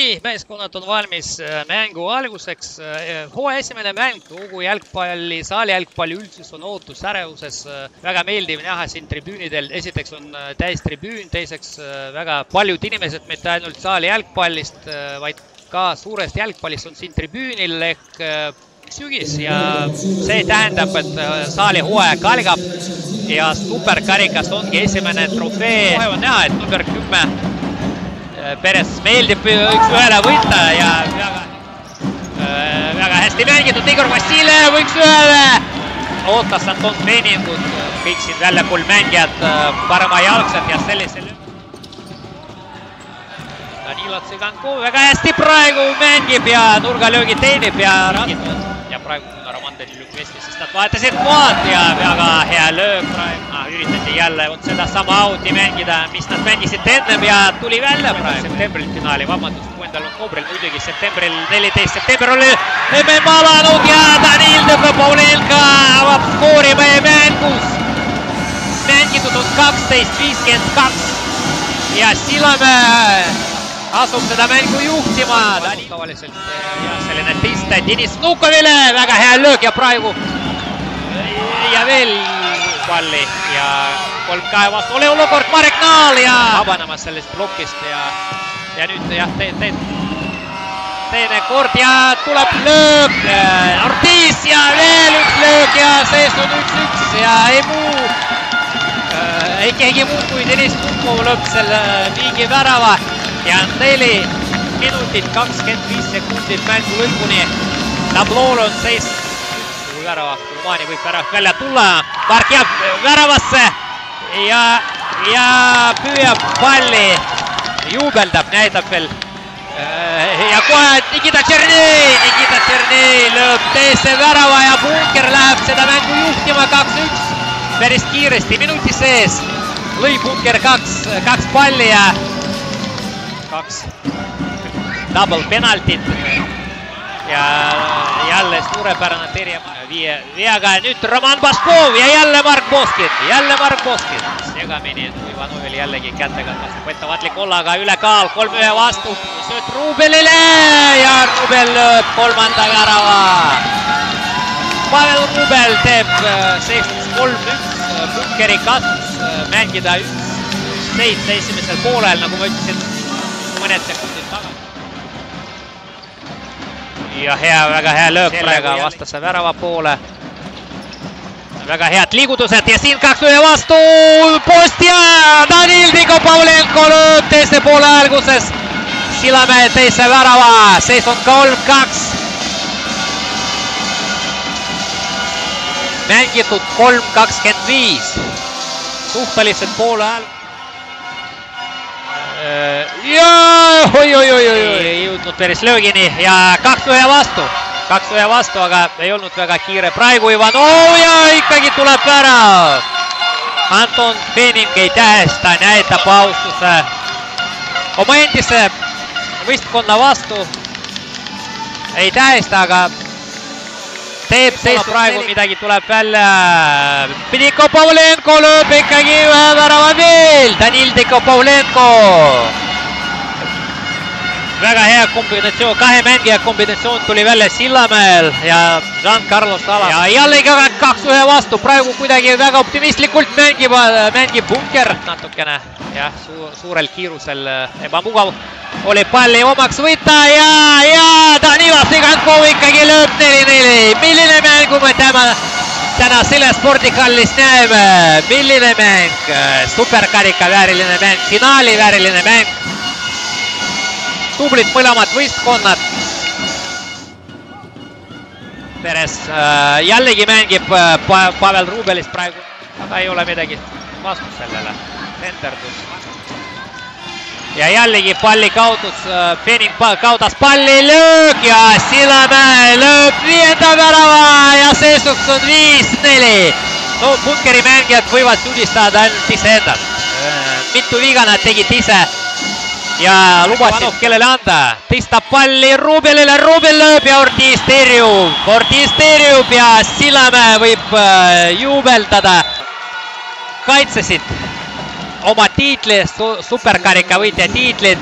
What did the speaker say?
Nii, meeskonnad on valmis mängu alguseks. Hooaja esimene mäng, kogu jalgpalli, saali jalgpalli üldsus on ootusärevuses. Väga meeldiv näha siin tribüünidel. Esiteks on täis tribüün, teiseks väga paljud inimesed, mitte ainult saali jalgpallist, vaid ka suurest jalgpallist on siin tribüünil ehk sügis ja see tähendab, et saali hooaeg algab ja superkarikas ongi esimene trofee. Kohe on näha, et number 10 Peres meeldib üks-ühele võita ja väga hästi mängitud. Igor Vassiljev üks-ühele ootas Anton Feeningut, kõik siin väljapool mängijad paremajalgsed ja sellisel Danilo Tsigankov väga hästi praegu mängib ja nurgalöögi teenib ja praegu Roman Deliluk-Vesti, sest nad vaatasid maad ja väga hea löög praegu. Üritati jälle sedasama auti mängida, mis nad mängisid ennem ja tuli välja praegu. Septembril finaali, vabandust, 6. oktoobril muidugi, septembril, 14. september oli MM alanud ja Danil Paulenka avab skoori meie mängus. Mängitud on 12:52 ja Sillamäe asub seda mängu juhtima. Tavaliselt selline piste Deniss Vnukovile, väga hea löög ja praegu ja veel palli ja 3-2 vastu oli olukord Marek Naal ja vabanemas sellest plokist ja nüüd jah, teine kord ja tuleb löög Ortiz ja veel üks löög ja sees on 1-1 ja ei keegi muud kui Deniss Vnukov lööb selle viigi värava ja 4 minutit 25 sekundit mängu lõpuni. Tablool on seis värava, Kulmani võib väravast välja tulla, Mark jääb väravasse ja püüab palli, juubeldab, näitab veel ja kohe Nikita Tšernei lööb teise värava ja Bunker läheb seda mängu juhtima 2-1 päris kiiresti minuti sees. Lõi Bunker kaks palli ja 2 double penaltit ja jälle suurepärane Terje Veaga nüüd Roman Baskov ja jälle Mark Boskin. Segamini Ivanovil jällegi kätega võttavatlik ollaga ülekaal, 3-1 vastu, sööt Rubelile ja Rubel lööb 3. värava. Pavel Rubel teeb 3-1 Bunkeri kasuks mängida 1-7 esimesel poolel, nagu ma ütlesin mõned sekundid tagasi. Ja väga hea lööb praegu vastase värava poole. Väga head liigutused ja siin 2-1 vastu post ja Danil Paulenko lööb teise poole alguses Sillamäe teise värava. Seis on 3-2. Mängitud 3-25. Suhteliselt poole alg. Ja ei jõudnud päris löögini ja 2-1 vastu, aga ei olnud väga kiire. Praegu Ivanov ja ikkagi tuleb värav. Anton Feening ei tähesta, näitab austuse oma endise võistkonna vastu. Ei tähesta, aga teeb seis praegu midagi tuleb välja. Niko Paulenko lööb ikkagi ühe värava veel. Danil Paulenko. Väga hea kombinatsioon, 2 mängija kombinatsioon tuli välja Sillamäel ja Jean-Carlo Sala. Ja jällegi 2-1 vastu, praegu kuidagi väga optimistlikult mängib Bunker natukene. Jah, suurel kiirusel ebamugav oli palli omaks võtta ja Danilo Tsigankov ikkagi lööb 4-4. Milline mängu me täna selle spordihallis näeme? Milline mäng? Superkarika vääriline mäng, finaali vääriline mäng. Tublid mõlemad võistkonnad. Peres jällegi mängib Pavel Rubelist praegu, aga ei ole midagi vastu sellele. Tenderdus. Ja jällegi palli kaotus, Feening kaotas palli, löög ja Sillamäe lööb 5. värava ja seisuks on 5-4. No Bunkeri mängijad võivad süüdistada ainult iseendad. Mitu viga nad tegid ise. Ja lubasid kellele anda, tistab palli Rubelile, Rubel lööb ja Ortiz terjub ja Sillamäe võib juubeldada. Kaitsesid oma tiitli, superkarika võitja tiitlit.